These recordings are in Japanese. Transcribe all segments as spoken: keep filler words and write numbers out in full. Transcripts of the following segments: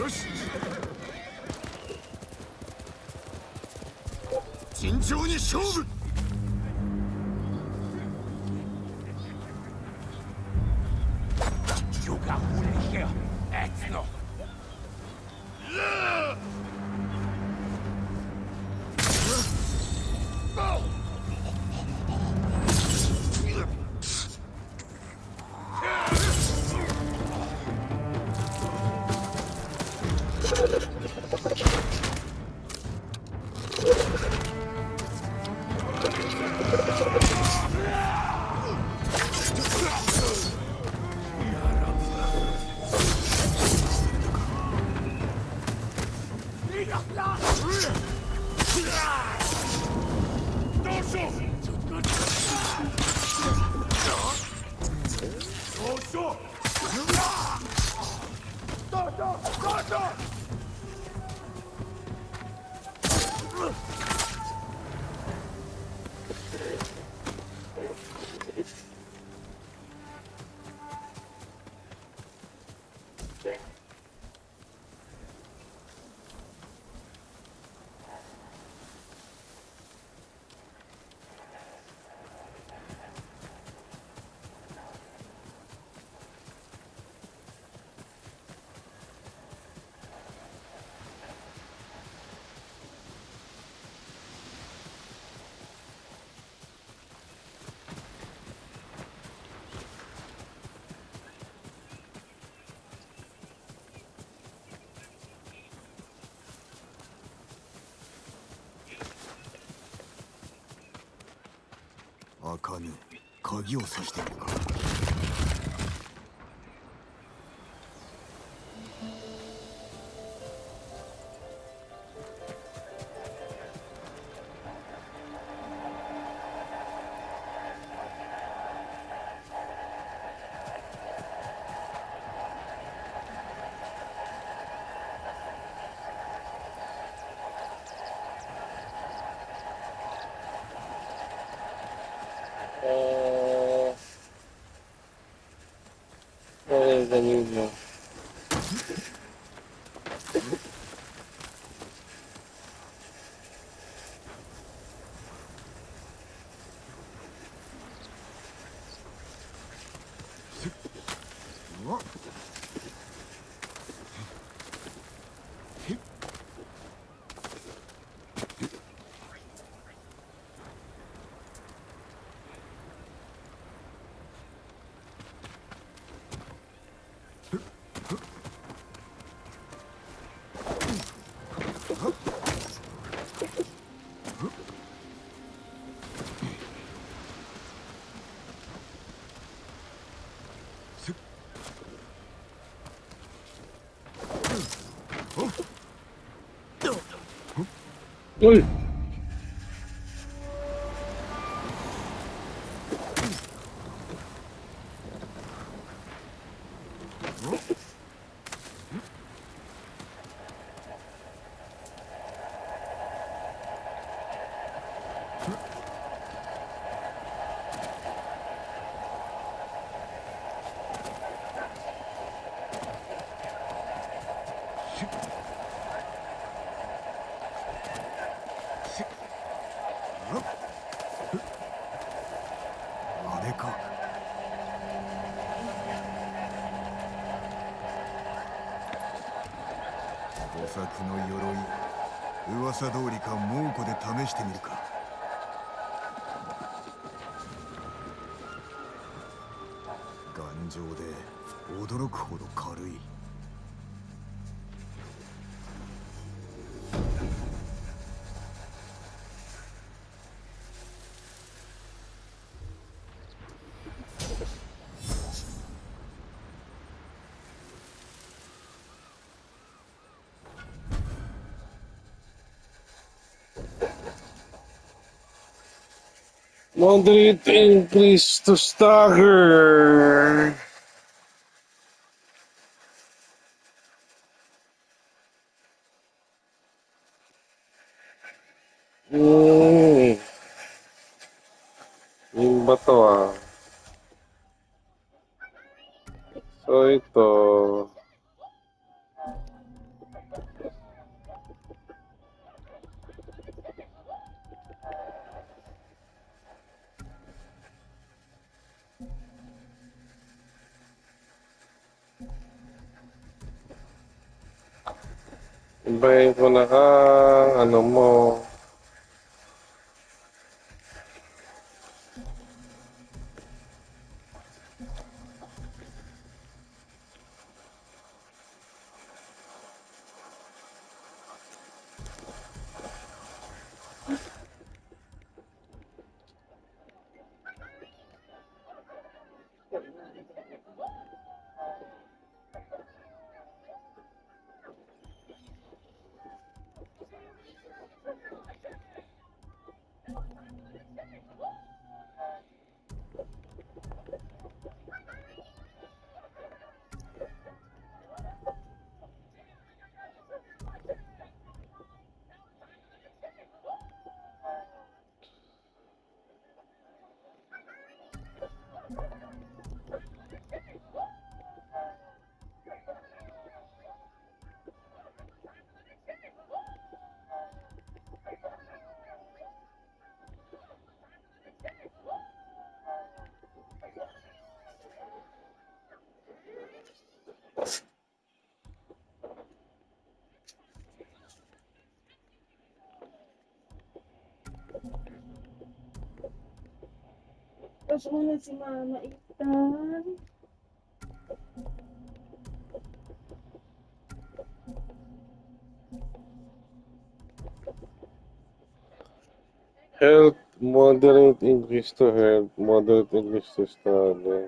よし。尋常に勝負。 Jugar moleque, Etzno. 茜、鍵を挿してみるか。 Uh, what is the new one? Ui. お作の鎧、噂通りか猛虎で試してみるか。頑丈で驚くほど軽い。 Moderate increase to stagger. Hmm. Yung bato ah. So ito. Ibahin ko na ka, ano mo. Tapos una si Mama Ethan. Health, moderate increase to health, moderate increase to study.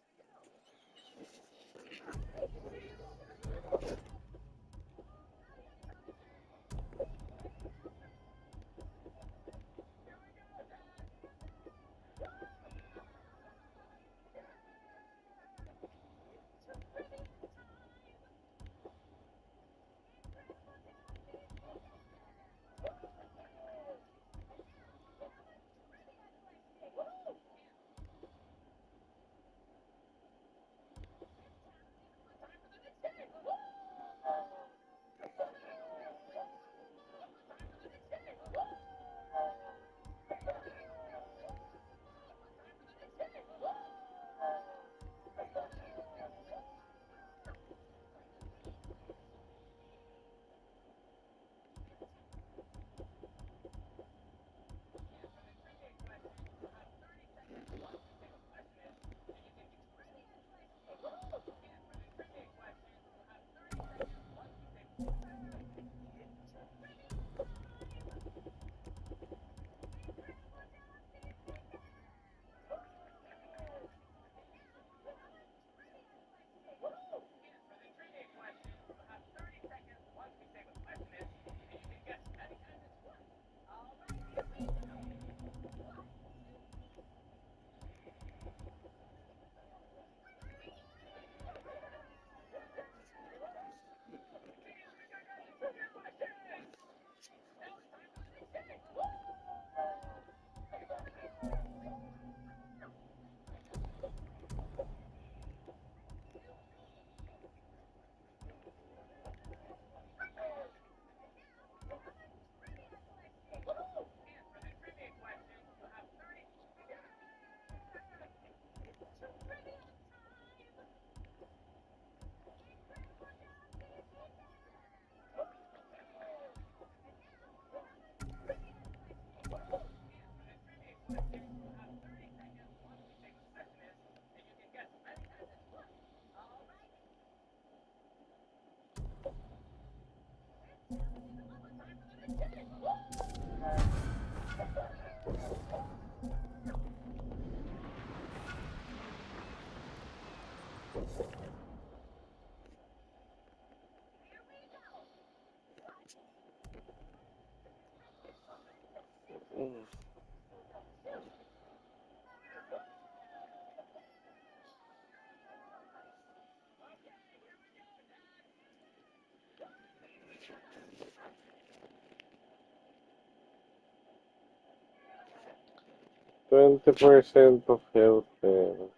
twenty percent of healthcare.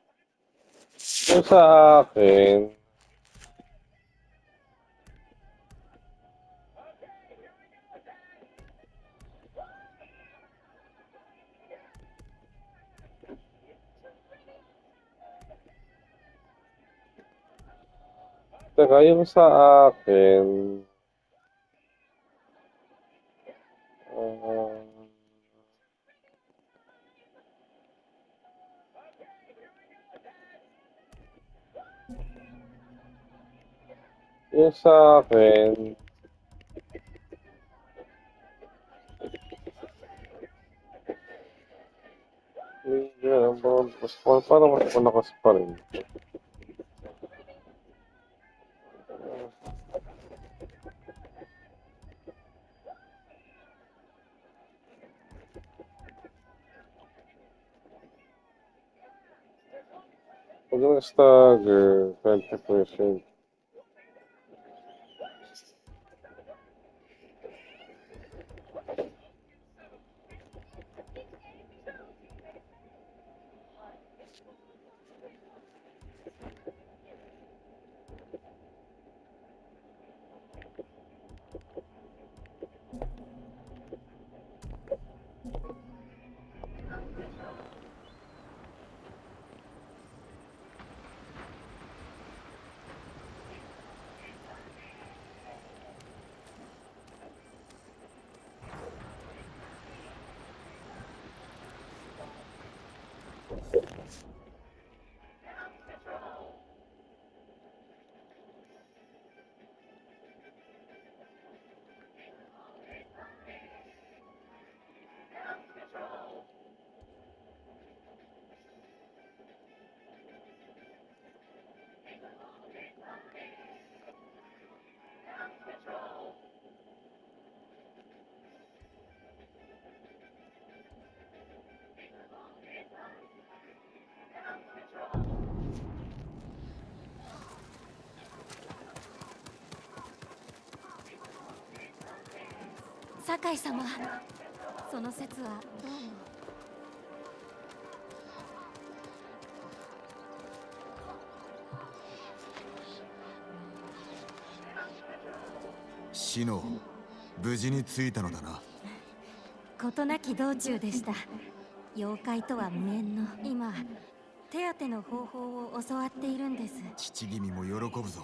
Kung sa akin, saka yung sa akin, Yung sa akin, medyo, ano, mas, parang mas malakas pa rin. Pag nag-stagger, twenty percent. 酒井様、その説はどうも。 シノ、無事に着いたのだな。 事なき道中でした。妖怪とは無縁の今、手当ての方法を教わっているんです。 父君も喜ぶぞ。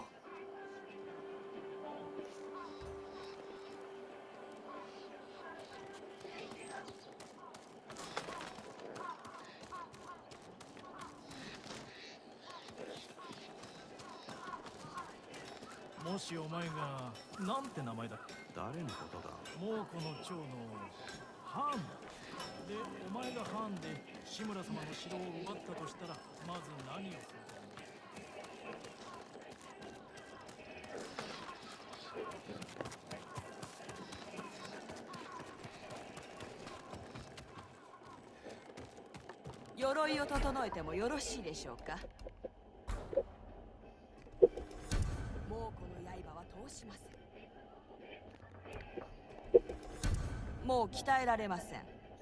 もしお前がなんて名前だっけ？ 誰のことだ？ 猛虎の長のハーンで、お前がハーンで志村様の城を奪ったとしたら、まず何をすると思う？鎧を整えてもよろしいでしょうか。猛虎の刃は通しません。もう鍛えられません。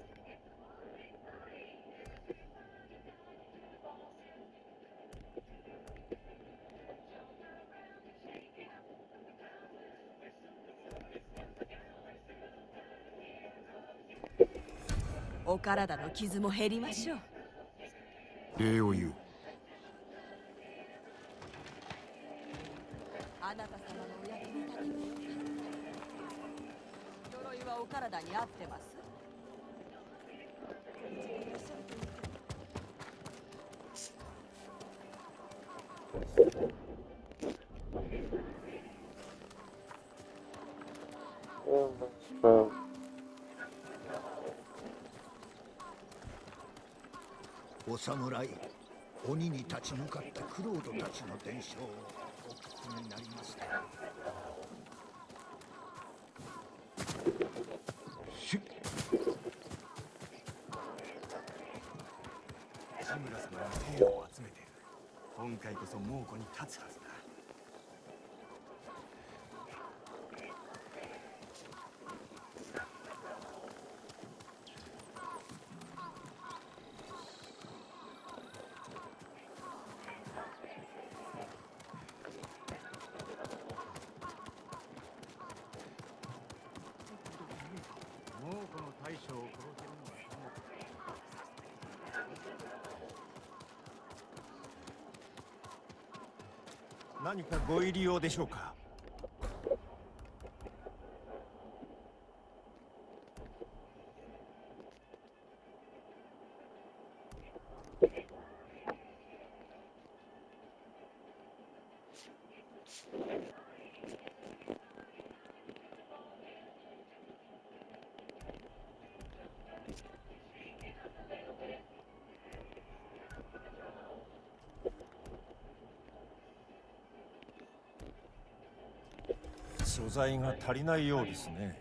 お体の傷も減りましょう。 礼を言う。 あなた様のお役に立ててよかった。鎧はお体に合ってます。 お侍、鬼に立ち向かったクロードたちの伝承をお聞きになりますか？し志村様の兵を集めている。今回こそ猛虎に立つはずだ。猛虎の大将を殺せるのは何かご入り用でしょうか？ 素材が足りないようですね。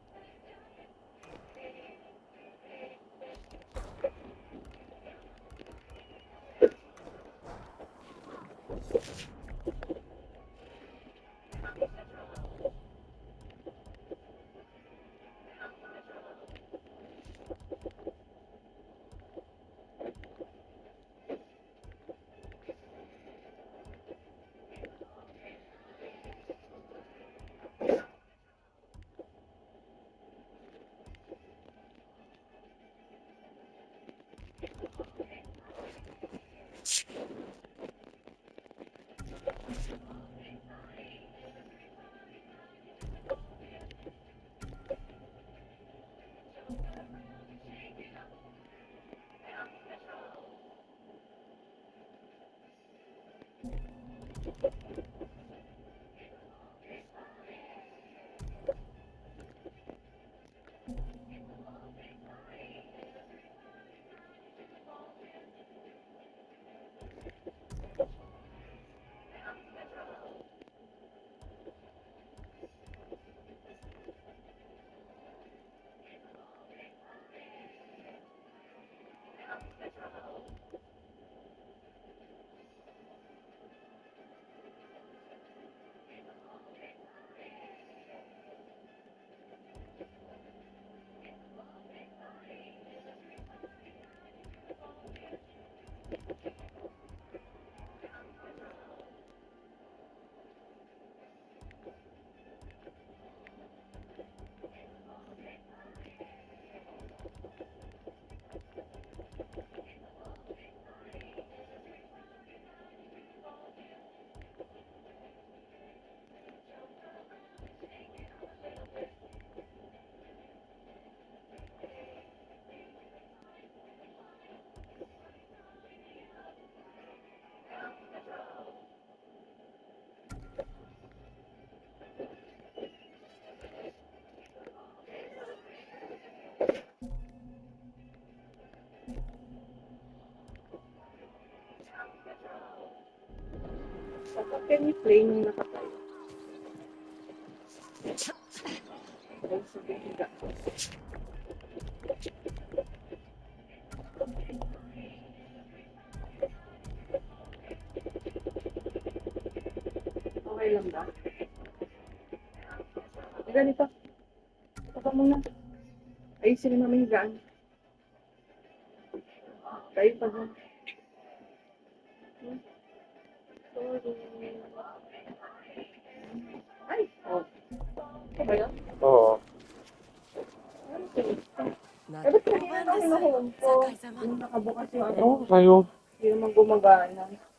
Sasakyan ni Flame yung nakatayo. Dahil sa bihiga. Okay lang ba? Ganito. Saka muna. Ayusin ni Mama higaan. Tayo pa dyan. Sorry. Ay! Oh. Ito ba yun? Oo. Eh, ba't kanina nung hinuhulog ko? Yung nakabukas yung ano? Oo, sa'yo. Hindi naman gumagana.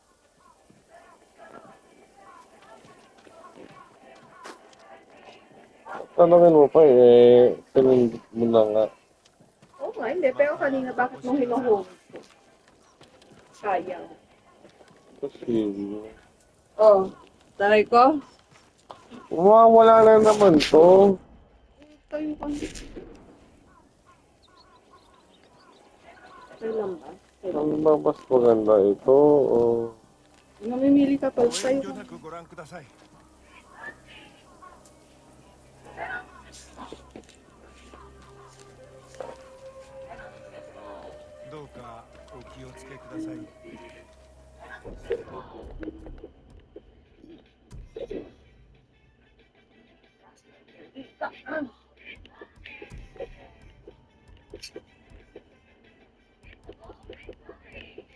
Tanungin mo pa eh. Pinindot mo na nga. Oo nga, hindi. Pero kanina bakit nung hinuhulog ko? Sayang. Kasi, Oh, taray ko. wala na naman to. Tayo ka. Okay lang ba? Okay lang. Ang ba mas maganda ito? O... Namimili ka pa. ご Tayo 遠慮 ka. なくご覧ください。どうかお気をつけください。 Ah.